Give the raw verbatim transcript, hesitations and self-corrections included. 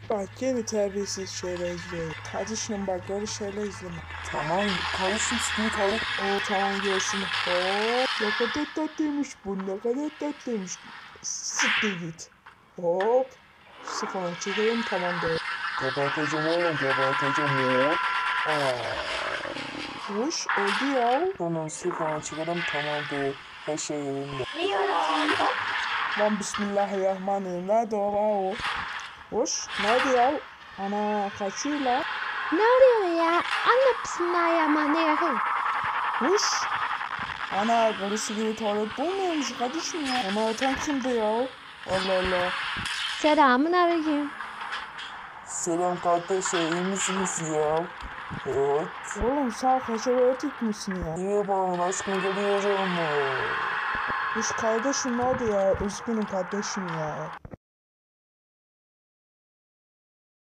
Bak yeni terbiyesiz şeyler izliyorum. Kardeşim bak böyle şeyler izleme. Tamam kardeşim sıkıntı kaldı. Oo tamam görsün. Hop. Ne kadar tatlıymış bu, ne kadar tatlıymış. Siktir git. Hop. Sıfırını çekelim, tamamdır. Geberteceğim oğlum geberteceğim oğlum. Hoş oldu ya. Bunun sıfırını çıkarım tamamdır. Her şey yerinde. Lan bismillahirrahmanirrahim. Nerede o lan o? Hoş. Nerede ya? Ana kaçıyor lan. Ne oluyor ya? Anlat bismillahirrahmanirrahim. Hoş. Ana karısı gibi tuvalet bulmuyormuş kardeşim ya. Ona atan kimdi ya? Allah Allah. Selamun aleyküm. Selam kardeşler iyi misiniz ya? Evet. Oğlum sağ kaça öğretik misin ya? İyi babamın aşkına geliyorum mu? Hoş kardeşim nerede ya? Üzgünüm kardeşim ya.